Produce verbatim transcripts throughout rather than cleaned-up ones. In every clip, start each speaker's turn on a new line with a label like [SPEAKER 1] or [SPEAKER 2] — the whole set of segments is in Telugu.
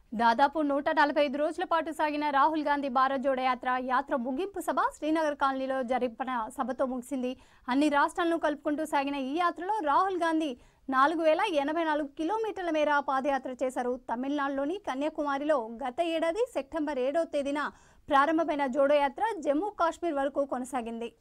[SPEAKER 1] దాదాపు నూట నలభై ఐదు రోజుల పాటు సాగిన రాహుల్ గాంధీ భారత్ జోడో యాత్ర యాత్ర ముగింపు సభ శ్రీనగర్ కాలనీలో జరిపిన సభతో ముగిసింది. అన్ని రాష్ట్రాలను కలుపుకుంటూ సాగిన ఈ యాత్రలో రాహుల్ గాంధీ నాలుగు వేల ఎనభై నాలుగు కిలోమీటర్ల మేర పాదయాత్ర చేశారు. తమిళనాడులోని కన్యాకుమారిలో గత ఏడాది సెప్టెంబర్ ఏడవ తేదీన ప్రారంభమైన జోడో యాత్ర జమ్మూ కాశ్మీర్ వరకు కొనసాగింది.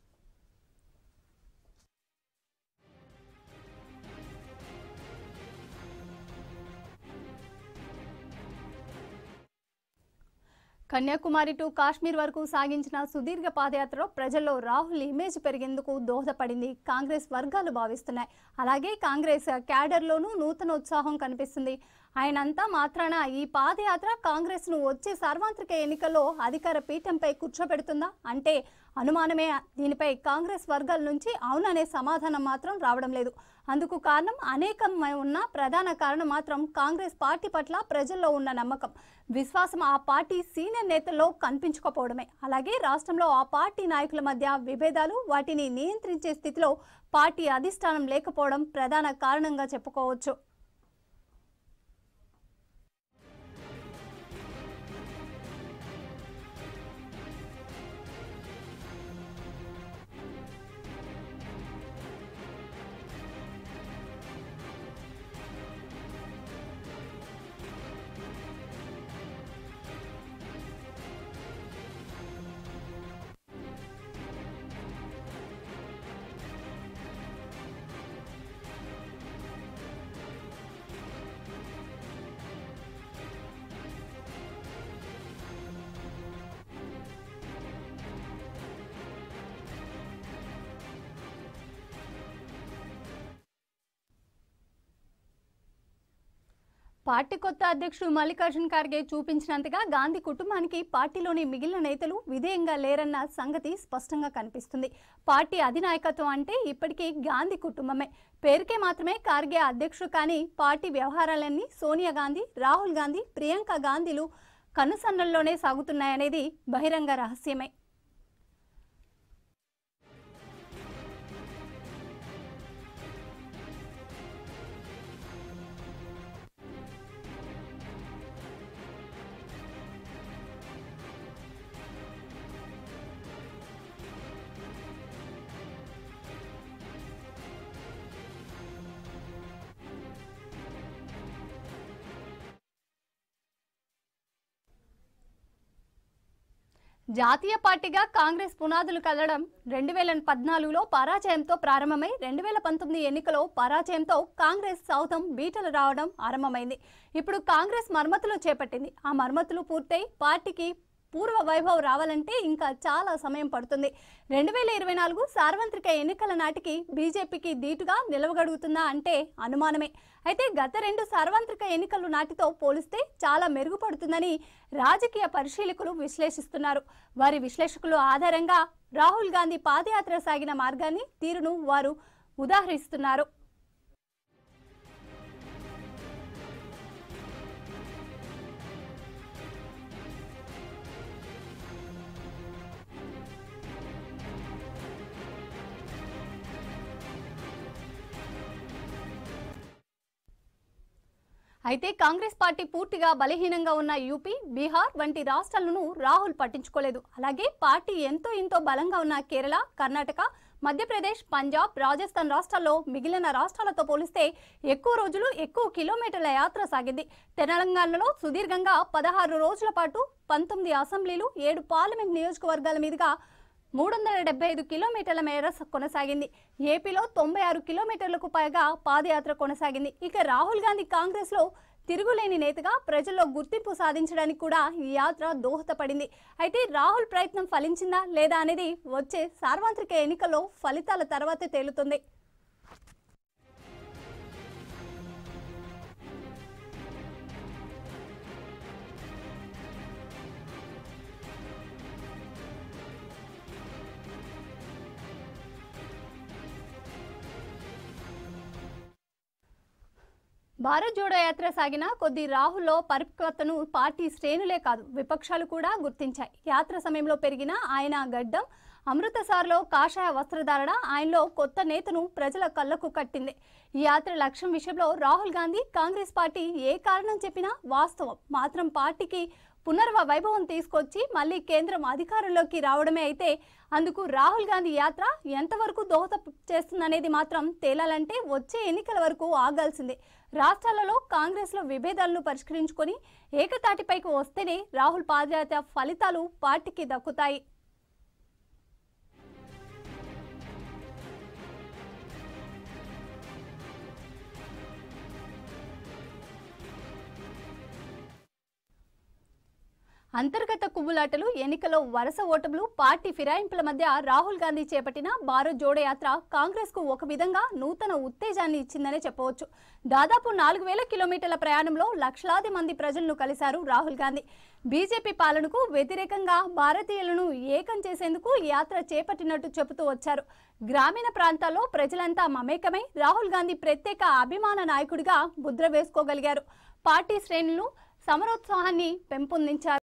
[SPEAKER 1] కన్యాకుమారి టు కాశ్మీర్ వరకు సాగించిన సుదీర్ఘ పాదయాత్రలో ప్రజల్లో రాహుల్ ఇమేజ్ పెరిగేందుకు దోహదపడింది కాంగ్రెస్ వర్గాలు భావిస్తున్నాయి. అలాగే కాంగ్రెస్ క్యాడర్లోనూ నూతన ఉత్సాహం కనిపిస్తుంది. ఆయనంతా మాత్రాన ఈ పాదయాత్ర కాంగ్రెస్ను వచ్చే సార్వత్రిక ఎన్నికల్లో అధికార పీఠంపై కూర్చోబెడుతుందా అంటే అనుమానమే. దీనిపై కాంగ్రెస్ వర్గాల నుంచి అవుననే సమాధానం మాత్రం రావడం లేదు. అందుకు కారణం అనేకం ఉన్న ప్రధాన కారణం మాత్రం కాంగ్రెస్ పార్టీ పట్ల ప్రజల్లో ఉన్న నమ్మకం, విశ్వాసం ఆ పార్టీ సీనియర్ నేతల్లో కనిపించకపోవడమే. అలాగే రాష్ట్రంలో ఆ పార్టీ నాయకుల మధ్య విభేదాలు, వాటిని నియంత్రించే స్థితిలో పార్టీ అధిష్టానం లేకపోవడం ప్రధాన కారణంగా చెప్పుకోవచ్చు. పార్టీ కొత్త అధ్యక్షుడు మల్లికార్జున్ ఖార్గే చూపించినంతగా గాంధీ కుటుంబానికి పార్టీలోని మిగిలిన నేతలు విధేయంగా లేరన్న సంగతి స్పష్టంగా కనిపిస్తుంది. పార్టీ అధినాయకత్వం అంటే ఇప్పటికీ గాంధీ కుటుంబమే. పేరుకే మాత్రమే ఖార్గే అధ్యక్షుడు, కానీ పార్టీ వ్యవహారాలన్నీ సోనియా గాంధీ, రాహుల్ గాంధీ, ప్రియాంక గాంధీలు కనుసన్నల్లోనే సాగుతున్నాయనేది బహిరంగ రహస్యమే. జాతీయ పార్టీగా కాంగ్రెస్ పునాదులు కదలడం రెండు వేల పద్నాలుగులో పరాజయంతో ప్రారంభమై రెండు వేల పంతొమ్మిది ఎన్నికలో పరాజయంతో కాంగ్రెస్ సౌధం బీటలు రావడం ఆరంభమైంది. ఇప్పుడు కాంగ్రెస్ మరమ్మతులు చేపట్టింది. ఆ మరమ్మతులు పూర్తయి పార్టీకి పూర్వ వైభవం రావాలంటే ఇంకా చాలా సమయం పడుతుంది. రెండు వేల ఇరవై నాలుగు సార్వత్రిక ఎన్నికల నాటికి బీజేపీకి ధీటుగా నిలవగలుగుతుందా అంటే అనుమానమే. అయితే గత రెండు సార్వత్రిక ఎన్నికలు నాటితో పోలిస్తే చాలా మెరుగుపడుతుందని రాజకీయ పరిశీలకులు విశ్లేషిస్తున్నారు. వారి విశ్లేషకుల ఆధారంగా రాహుల్ గాంధీ పాదయాత్ర సాగిన మార్గాన్ని, తీరును వారు ఉదాహరిస్తున్నారు. అయితే కాంగ్రెస్ పార్టీ పూర్తిగా బలహీనంగా ఉన్న యూపీ, బీహార్ వంటి రాష్ట్రాలను రాహుల్ పట్టించుకోలేదు. అలాగే పార్టీ ఎంతో ఎంతో బలంగా ఉన్న కేరళ, కర్ణాటక, మధ్యప్రదేశ్, పంజాబ్, రాజస్థాన్ రాష్ట్రాల్లో మిగిలిన రాష్ట్రాలతో పోలిస్తే ఎక్కువ రోజులు, ఎక్కువ కిలోమీటర్ల యాత్ర సాగింది. తెలంగాణలో సుదీర్ఘంగా పదహారు రోజుల పాటు పంతొమ్మిది అసెంబ్లీలు, ఏడు పార్లమెంట్ నియోజకవర్గాల మీదుగా మూడు వందల డెబ్బై ఐదు కిలోమీటర్ల మేర కొనసాగింది. ఏపీలో తొంభై ఆరు కిలోమీటర్లకు పైగా పాదయాత్ర కొనసాగింది. ఇక రాహుల్ గాంధీ కాంగ్రెస్ లో తిరుగులేని నేతగా ప్రజల్లో గుర్తింపు సాధించడానికి కూడా ఈ యాత్ర దోహదపడింది. అయితే రాహుల్ ప్రయత్నం ఫలించిందా లేదా అనేది వచ్చే సార్వత్రిక ఎన్నికల్లో ఫలితాల తర్వాతే తేలుతుంది. భారత్ జోడో యాత్ర సాగిన కొద్ది రాహుల్లో పరిపక్వతను పార్టీ శ్రేణులే కాదు, విపక్షాలు కూడా గుర్తించాయి. యాత్ర సమయంలో పెరిగిన ఆయన గడ్డం, అమృతసర్లో కాషాయ వస్త్రధారణ ఆయనలో కొత్త నేతను ప్రజల కళ్లకు కట్టింది. ఈ యాత్ర లక్ష్యం విషయంలో రాహుల్ గాంధీ కాంగ్రెస్ పార్టీ ఏ కారణం చెప్పినా వాస్తవం మాత్రం పార్టీకి పునర్వ వైభవం తీసుకొచ్చి మళ్లీ కేంద్రం అధికారంలోకి రావడమే అయితే అందుకు రాహుల్ గాంధీ యాత్ర ఎంతవరకు దోహద చేస్తుందనేది మాత్రం తేలాలంటే వచ్చే ఎన్నికల వరకు ఆగాల్సిందే. రాష్ట్రాలలో కాంగ్రెస్ లో విభేదాలను పరిష్కరించుకొని ఏకతాటిపైకి వస్తేనే రాహుల్ పాదయాత్ర ఫలితాలు పార్టీకి దక్కుతాయి. అంతర్గత కువ్వులాటలు, ఎన్నికల్లో వరుస ఓటములు, పార్టీ ఫిరాయింపుల మధ్య రాహుల్ గాంధీ చేపట్టిన భారత్ జోడో యాత్ర కాంగ్రెస్ కు ఒక విధంగా నూతన ఉత్తేజాన్ని ఇచ్చిందనే చెప్పవచ్చు. దాదాపు నాలుగు వేల కిలోమీటర్ల ప్రయాణంలో లక్షలాది మంది ప్రజలను కలిశారు రాహుల్ గాంధీ. బీజేపీ పాలనకు వ్యతిరేకంగా భారతీయులను ఏకం చేసేందుకు యాత్ర చేపట్టినట్టు చెబుతూ వచ్చారు. గ్రామీణ ప్రాంతాల్లో ప్రజలంతా మమేకమై రాహుల్ గాంధీ ప్రత్యేక అభిమాన నాయకుడిగా ముద్ర వేసుకోగలిగారు. పార్టీ శ్రేణులు సమరోత్సాహాన్ని పెంపొందించారు.